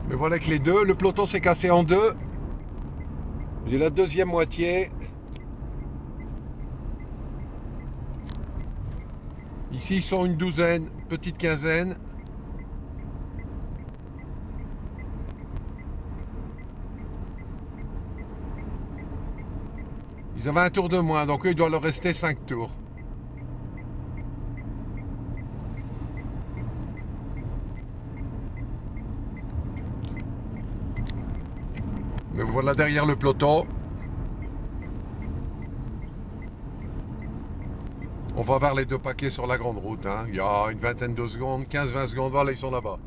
Mais voilà que les deux, le peloton s'est cassé en deux. J'ai la deuxième moitié. Ici, ils sont une douzaine, une petite quinzaine. Ils avaient un tour de moins, donc eux, il doit leur rester 5 tours. Me voilà derrière le peloton. On va voir les deux paquets sur la grande route. Hein. Il y a une vingtaine de secondes, 15-20 secondes. Voilà, ils sont là-bas.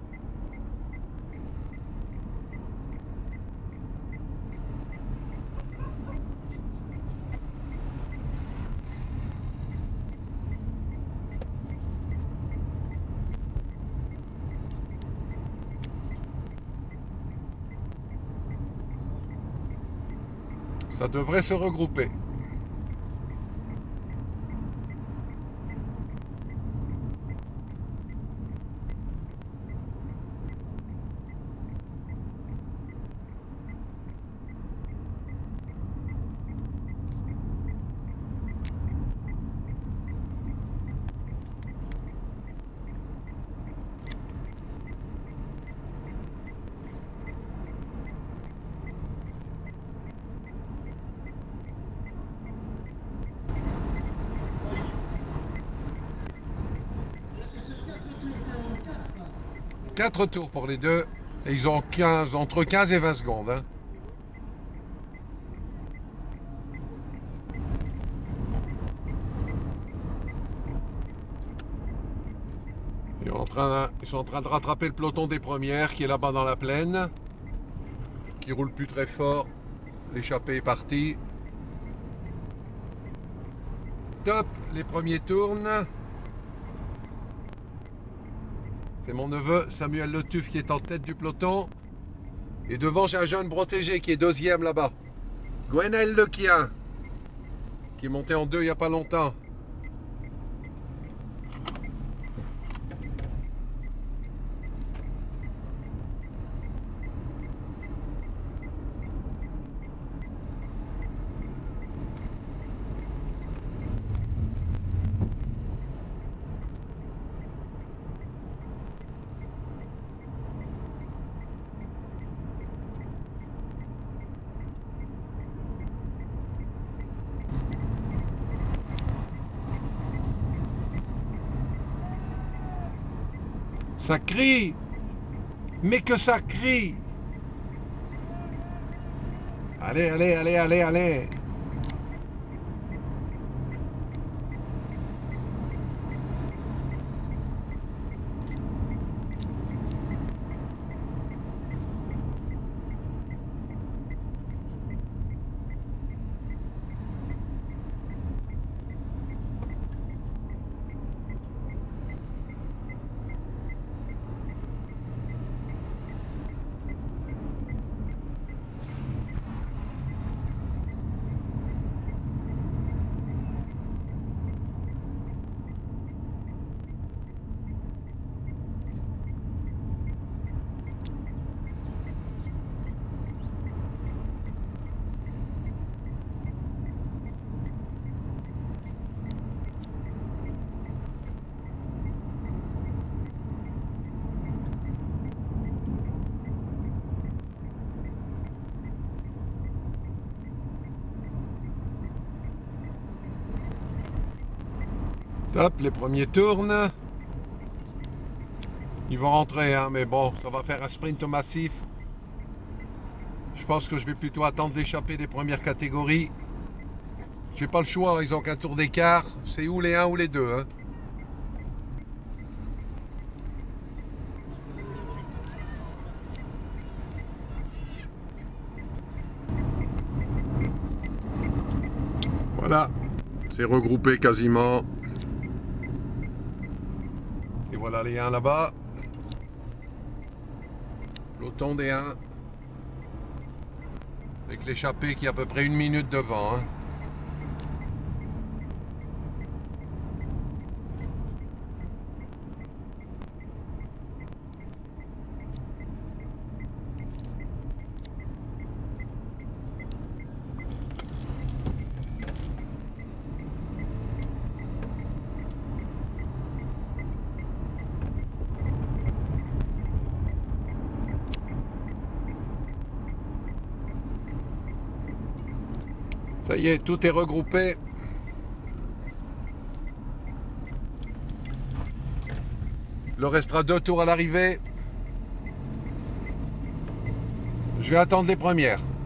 Ça devrait se regrouper. Quatre tours pour les deux. Et ils ont entre 15 et 20 secondes. Hein. Ils sont en train de rattraper le peloton des premières qui est là-bas dans la plaine. Qui roule plus très fort. L'échappée est partie. Top, les premiers tournent. C'est mon neveu Samuel Le Tuf qui est en tête du peloton. Et devant, j'ai un jeune protégé qui est deuxième là-bas. Gwenaël Lequien, qui est monté en deux il n'y a pas longtemps. Ça crie. Mais que ça crie. Allez, allez, allez, allez, allez. Top, les premiers tournent. Ils vont rentrer, hein, mais bon, ça va faire un sprint massif. Je pense que je vais plutôt attendre l'échappée des premières catégories. J'ai pas le choix, ils ont qu'un tour d'écart. C'est ou les 1 ou les 2. Hein. Voilà, c'est regroupé quasiment. Et voilà les 1 là-bas. Peloton des 1. Avec l'échappée qui est à peu près 1 minute devant. Hein. Ça y est, tout est regroupé. Il leur restera 2 tours à l'arrivée. Je vais attendre les premières.